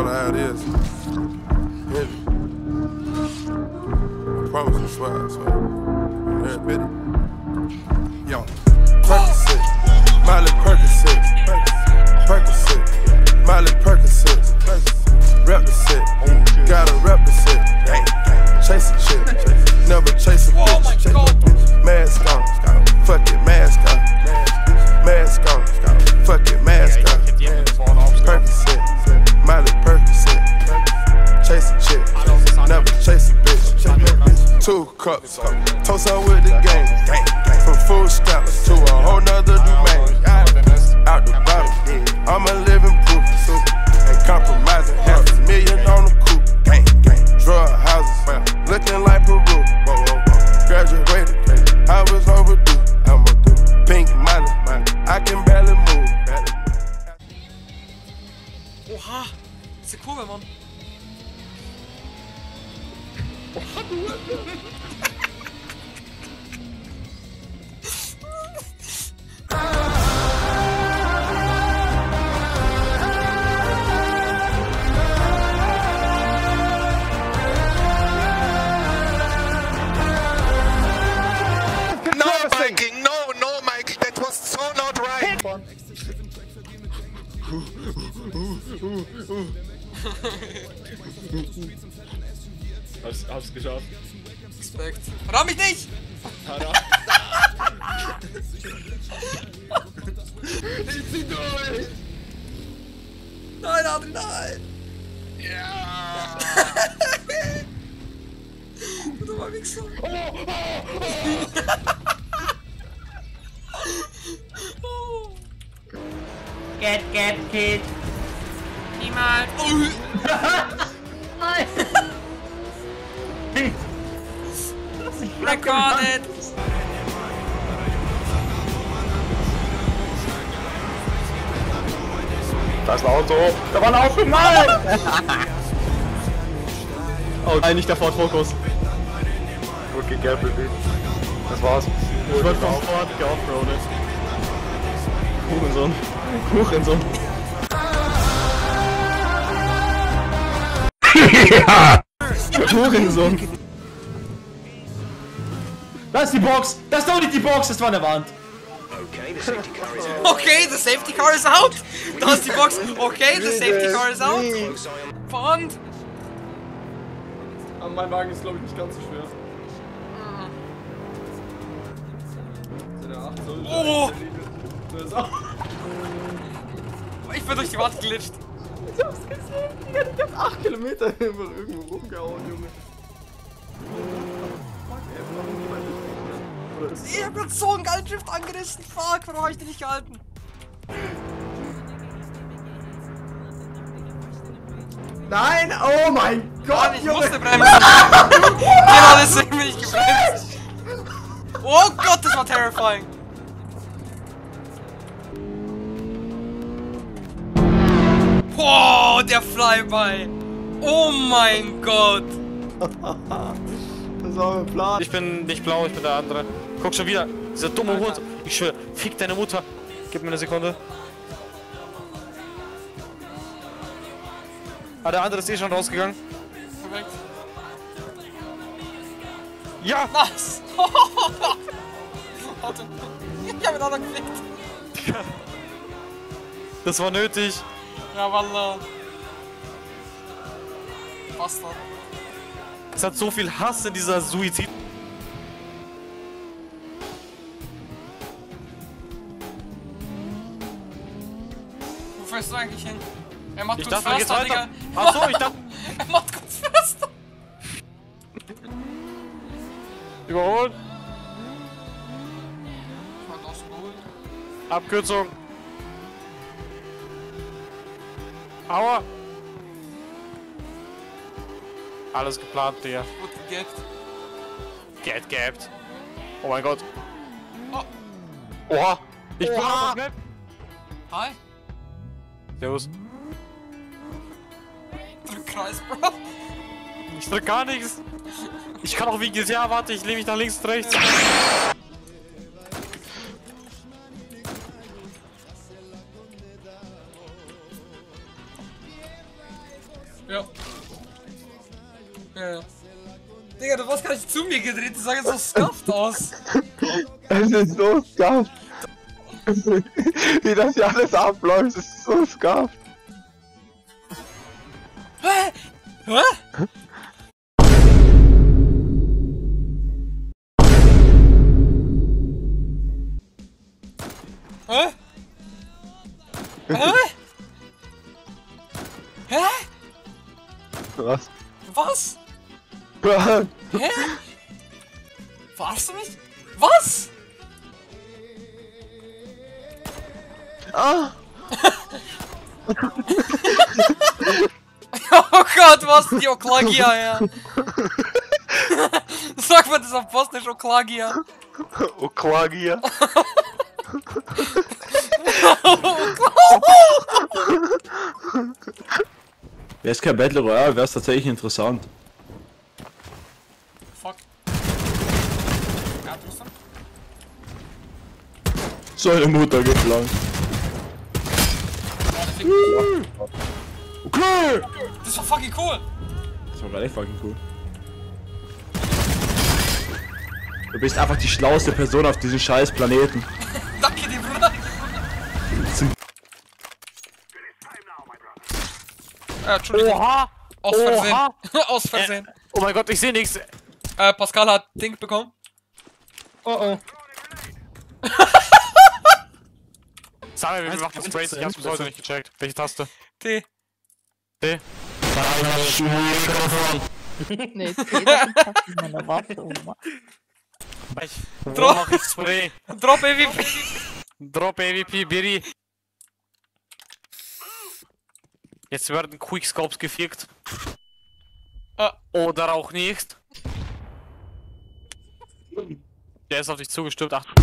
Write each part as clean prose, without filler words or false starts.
know how it is. Hit it. I promise you, swear. Every bit. Yo. Percocet. Miley Percocet. Percocet. Miley Percocet. Represent. Gotta represent. Chase a chick. Never chase a bitch. Mask on. Fucking mask on. Mask on. Fucking mask on. Percocet. Miley Percocet. Chase a chick. Never chase a bitch. 2 cups. Toast up with the game. From food stamps to a whole nother domain. Out the bottom. I'm a living proof. Ain't compromising. $500,000 on the coupe. Drug houses. Looking like Peru. Graduated. I was overdue. I'm a do. Pink money. I can barely move. Oha! Diese Kurve, Mann! No, Mike, that was so not right. Hab's geschafft. Respekt. Verrat mich nicht! Ich zieh durch! Nein, Adrian, nein! Ja! Du dummer Wichser! Get, kid. Niemals! Nein! Recorded! Da ist ein Auto! Da war ein Auto! Nein! Oh nein, nicht der Ford Focus. Gut gegambelt. Das war's. Ich wurde vom Ford geoffroadet. Hurensohn. Hurensohn. Ja! Hurensohn. Das ist die Box! Das ist doch nicht die Box, das war eine Wand! Okay, the safety car is out! Da ist die Box! Okay, the safety car is out! Bond! Aber mein Wagen ist glaube ich nicht ganz so schwer. Oh! Der ist auch. Ich bin durch die Wand glitscht. Ich hab's gesehen, ich hab 8 Kilometer einfach irgendwo rumgehauen, Junge. Ich hab grad so einen geilen Drift angerissen. Fuck, warum hab ich den nicht gehalten? Nein, oh mein Gott, Mann, ich Junge. musste bremsen. Genau deswegen bin ich gebremst. Oh Gott, das war terrifying. Boah, der Flyby. Oh mein Gott. Das war mein Plan. Ich bin nicht blau, ich bin der andere. Guck schon wieder, dieser dumme Hund. Ich schwöre, fick deine Mutter. Gib mir eine Sekunde. Ah, der andere ist eh schon rausgegangen. Perfekt. Ja! Nice. Warte. Ich hab ihn auch noch gefickt. Das war nötig. Ja, Wallah. Bastard. Es hat so viel Hass in dieser Suizid. Wo fährst du eigentlich hin? Er macht Ich kurz dachte, da geht's Förster, weiter. Digga. Achso, ich dachte. Er macht kurz Förster. Überholen. Ich hab ausgeholt. Abkürzung. Aua. Alles geplant, Digga. Gut gegappt. Gapped. Oh mein Gott. Oh. Oha. Ich bin Oha. auf Map. Hi. Servus. Drück Kreis, Bro. Ich drück gar nichts. Ich kann auch wie gesagt, warte, ich lehne mich nach links und rechts. Ja. Ja. Digga, du warst gar nicht zu mir gedreht, das sah jetzt so scuffed aus. Es ist so scuffed. Wie das hier alles abläuft, ist so scuffed. Hä? Hä? Hä? Hä? Hä? Was? Was? Was? Hä? Verarschst du mich? Was? Ah! Oh Gott, was die Oklagia, ja. Sag mal das auf Bosnisch, Oklagia. Oklagia. Wäre es kein Battle Royale, wäre es tatsächlich interessant. Fuck. Ja, Tristan? So eine Mutter geplant. Okay! Das war fucking cool. Das war gerade echt fucking cool. Du bist einfach die schlauste Person auf diesem scheiß Planeten. Danke dir, Bruder. Entschuldigung. Oha! Aus Versehen. Oha! Aus Versehen. Oh mein Gott, ich sehe nichts. Pascal hat Ding bekommen. Oh oh. Sag mir, wie macht das Sprays? Ich hab's bis heute nicht gecheckt. Welche Taste? T. T. Nee, das ist meine Waffe, Oma. Wo mach ich Spray? Drop AVP. Drop AVP, Biri. Jetzt werden Quickscopes gefickt. Oder auch nicht. Der ist auf dich zugestürmt. Ach.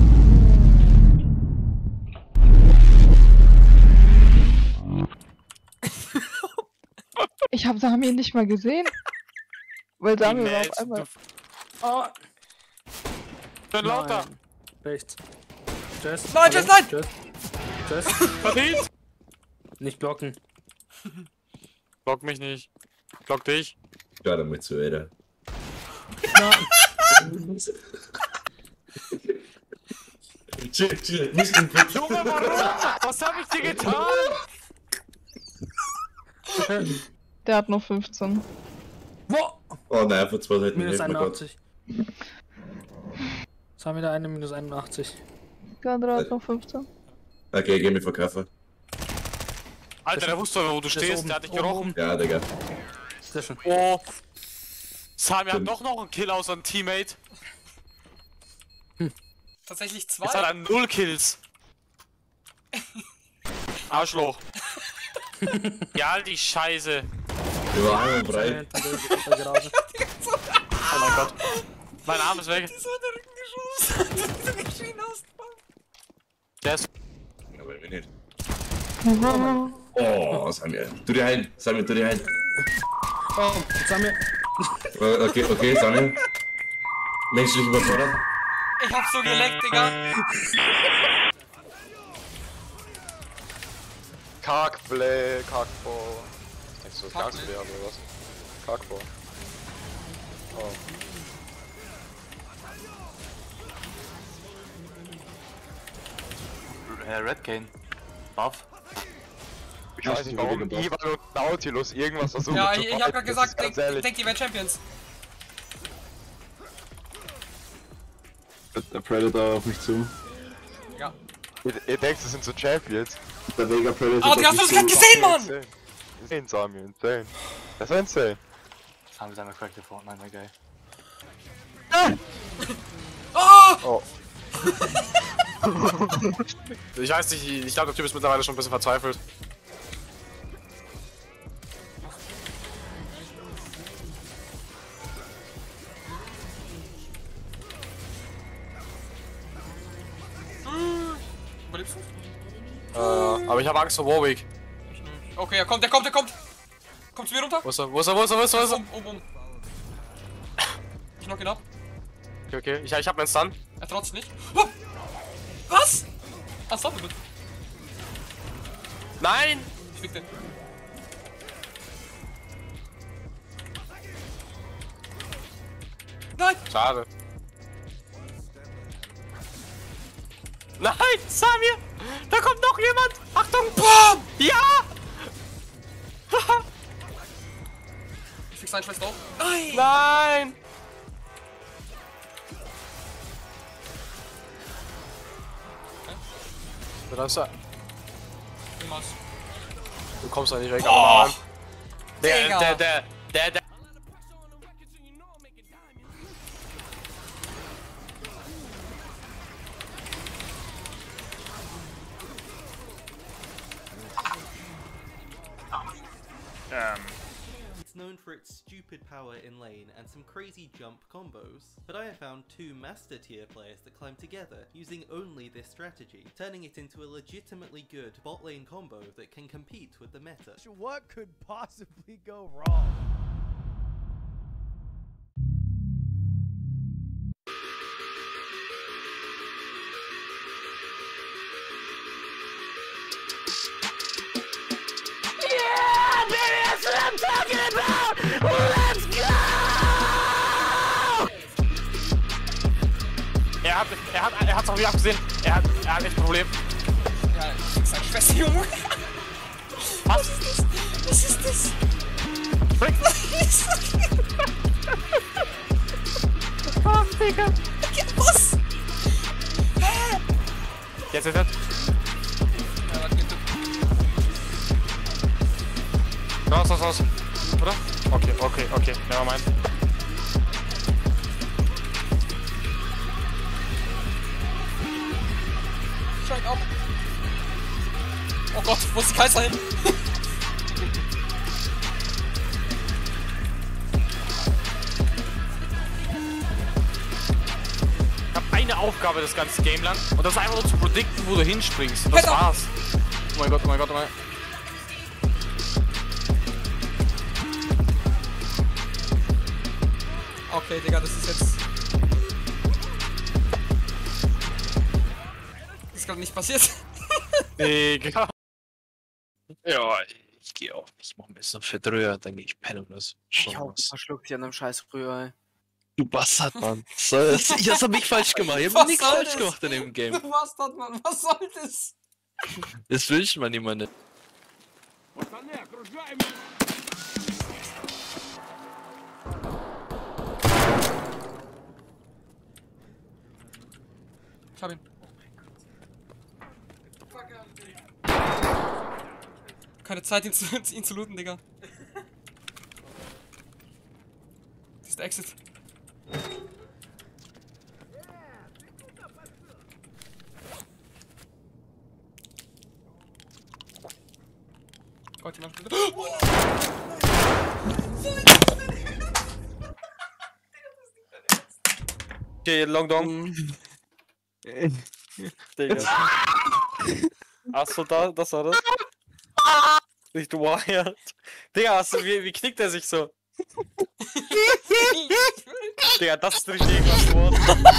Ich hab Sami nicht mal gesehen. Weil Sami war auf einmal. Oh. Bin lauter. Rechts. Just. Nein, Just, nein! Just. Verdient. Nicht blocken. Block mich nicht. Block dich. Cara, muito zoeira. Junge, warum? Was hab ich dir getan? Der hat nur 15. Wo? Oh nein, vor 2 Seiten Minus hilft mir Gott. 81. Jetzt haben wir da eine minus 81. Kadra hat nur 15. Okay, geh mir verkaufen. Alter, der wusste, wo du stehst. Der hat dich gerochen. Ja, Digga. Sehr schön. Oh. Sami hat doch noch einen Kill außer ein Teammate. Tatsächlich Jetzt hat 2. er 0 Kills. Arschloch. Ja, die Scheiße. Wir waren frei. Oh mein Gott. Mein Arm ist weg. So in den Rücken geschossen. Du geschrien hast. Der ist. Aber wir nicht. Oh, Samir. Tu dir ein. Samir, tu dir ein. Oh, jetzt haben wir. Okay, Samir. Menschlich überfordert. Ich hab so geleckt, Digga. Kackplay, Kackball. Denkst du, das kannst du dir oder was? Kackball. Oh. Red Cane. Buff. Ich weiß nicht warum Ivan und Nautilus irgendwas versuchen Ja, zu ich hab grad gesagt, ganz denk, ehrlich. die wären Champions. Der Predator auf mich zu. Ja. Ihr denkt, das sind so Champions? Der Vega Predator. Ah, die hast du das gerade gesehen, Mann! Insane, Samir, insane. Das war insane. Sami seine korrekte Fortnite, war geil. Oh! Oh. Ich weiß nicht, ich glaube, der Typ ist mittlerweile schon ein bisschen verzweifelt. Überlebst du? Aber ich habe Angst vor Warwick. Okay, er kommt, er kommt, er kommt! Kommt zu mir runter? Wo ist er? Wo ist er? Wo ist er? Wo ist er? Wo ist er? Um. Ich knock ihn ab. Okay, okay. Ich hab meinen Stun. Er traut sich nicht. Oh! Was? Unstoppable. Nein! Ich fick den. Nein! Schade. Nein, Samir! Da kommt noch jemand! Achtung! Bam! Ja! Ich fix einen Scheiß drauf. Nein! Nein! Niemals. Du kommst da nicht weg, Oh! aber Digga. der. It's known for its stupid power in lane and some crazy jump combos, but I have found 2 master tier players that climb together using only this strategy, turning it into a legitimately good bot lane combo that can compete with the meta. What could possibly go wrong? Er hat's auch wieder abgesehen. Er hat echt ein Problem. Ja, ich fix eine Schwester, Junge. Was? Was ist das? Frick! Oh, Digga! Was? Hä? Jetzt. Ja, warte, geht Raus. Oder? Okay. Nevermind. Schreck ab. Oh Gott, wo ist die Kaiser hin? Ich hab eine Aufgabe das ganze Game lang und das ist einfach nur zu predikten, wo du hinspringst. Das Peter. war's. Oh mein Gott. Okay, Digga, das ist jetzt... Das ist gerade nicht passiert. Digga. Ja, ich geh auch. Ich mach ein bisschen Verdröher, dann geh ich pennen und das. Ich hau ein paar Schluck an einem scheiß Rührei, ey. Du Bastard, Mann. Das hab ich falsch gemacht. Ich hab nichts falsch gemacht in dem Game. Du Bastard, Mann. Was soll das? Das wünscht man niemandem. Ich hab ihn. Keine Zeit, ihn zu looten, Digga. Das ist der Exit. Gott, jemand bitte. Okay, Long Dong. Digga. Achso, das war das? Nicht wired. Digga, wie knickt er sich so? Digga, das ist richtig irgendwas geworden.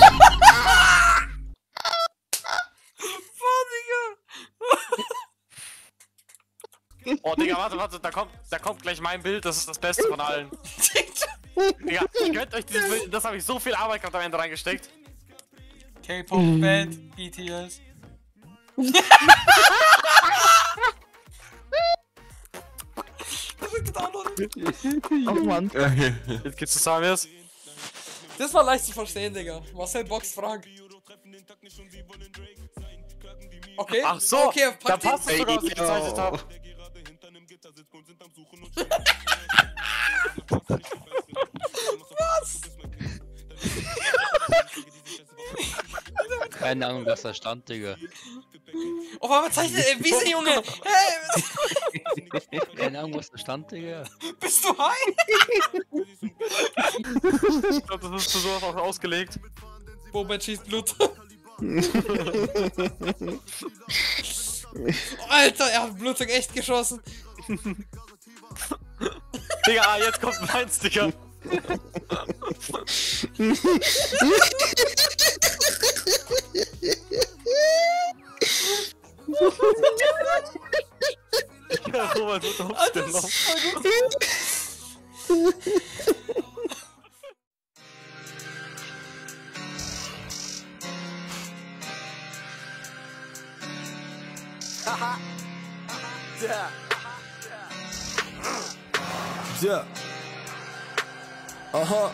Oh, Digga, warte, da kommt gleich mein Bild, das ist das Beste von allen. Digga, ihr könnt euch dieses Bild, das habe ich so viel Arbeit gehabt am Ende reingesteckt. K-Pop-Band, BTS. Oh Mann. Jetzt geht's zu Samirs. Das war leicht zu verstehen, Digga. Marcel Box Frank. Okay. Ach so, okay, da passt es sogar, was ich gezeichnet habe. Was? Keine Ahnung, was da stand, Digga. Auf einmal zeichnet er Wiese, Junge! Hey! Keine Ahnung, was da stand, Digga. Bist du high? Ich glaub, das ist für sowas auch ausgelegt. Boba schießt Blut. Alter, er hat Blutung echt geschossen. Digga, jetzt kommt meins, Digga. Ja, Robert wird aufgenommen. Yeah. Aha.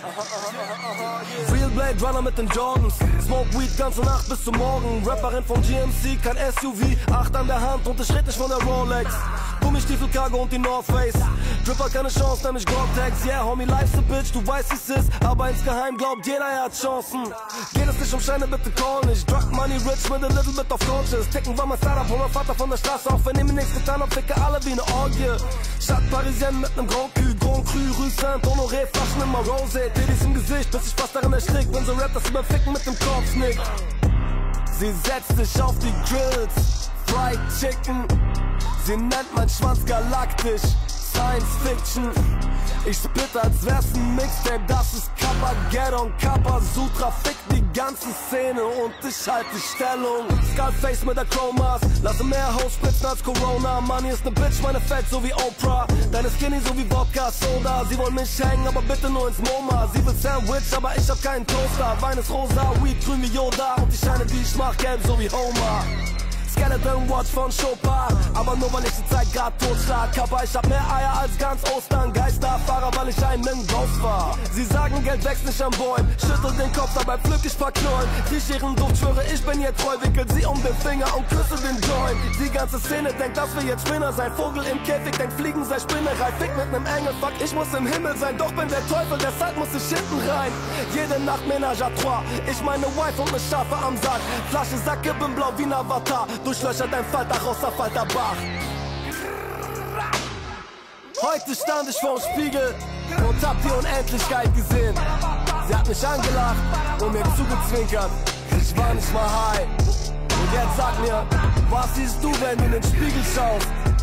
Real Blade Runner mit den Jordans. Smoke Weed ganze Nacht bis zum Morgen. Rapperin von GMC, kein SUV. 8 an der Hand und ich red nicht von der Rolex. Gummistiefel, Cargo und die North Face. Dripper keine Chance, nämlich Gore-Tex. Yeah, homie, life's a bitch, du weißt wie's ist. Aber insgeheim glaubt jeder, er hat Chancen. Geht es nicht um Scheine, bitte call nicht. Drug Money Rich mit a little bit of conscious. Ticken war mein Startup, hol mein Vater von der Straße. Auch wenn ich mir nichts getan hab, ficke alle wie ne Orgie. Stadt Parisien mit nem Grand Cru, Grand Cru, Rue Saint-Honoré, Flaschen immer Rosé. Titties im Gesicht, bis ich fast darin erschrick. Wenn so Rap, das überficken mit dem Kopf nickt. Sie setzt sich auf die Grills, Fried Chicken. Sie nennt mein Schwanz galaktisch, Science Fiction. Ich spit als wär's ein Mixtape, das ist Kappa, Geddon, Kappa, Sutra, fick die ganze Szene und ich halte Stellung. Skullface mit der Chromas, lasse mehr Hoes spritzen als Corona. Money ist ne Bitch, meine Fett so wie Oprah. Deine Skinny so wie Vodka, Soda. Sie wollen mich hängen, aber bitte nur ins MoMA. Sie will Sandwich, aber ich hab keinen Toaster. Wein ist rosa, Weed grün wie Yoda und die Scheine, die ich mach, gelb so wie Homer. Skeleton Watch von Chopin, aber nur weil ich die Zeit grad totschlag. Kappa, ich hab mehr Eier als ganz Ostern. Geisterfahrer, weil ich ein Ghost war. Sie sagen, Geld wächst nicht am Bäumen. Schüttel den Kopf, dabei pflück ich Verknollen. Riech ihren Duft, schwöre, ich bin ihr treu. Wickel sie um den Finger und küsse den Joint. Die ganze Szene denkt, dass wir jetzt Spinner sein. Vogel im Käfig denkt, Fliegen sei Spinnerei. Fick mit nem Engel, fuck, ich muss im Himmel sein. Doch bin der Teufel, deshalb muss ich hinten rein. Jede Nacht Ménage à trois. Ich meine Wife und ne Schafe am Sack. Flasche Sacke, bin blau wie ein Avatar. Durchlöchert ein Falter raus auf Falter Bach. Heute stand ich vorm Spiegel und hab die Unendlichkeit gesehen. Sie hat mich angelacht und mir zugezwinkert. Ich war nicht mal high. Und jetzt sag mir, was siehst du, wenn du in den Spiegel schaust?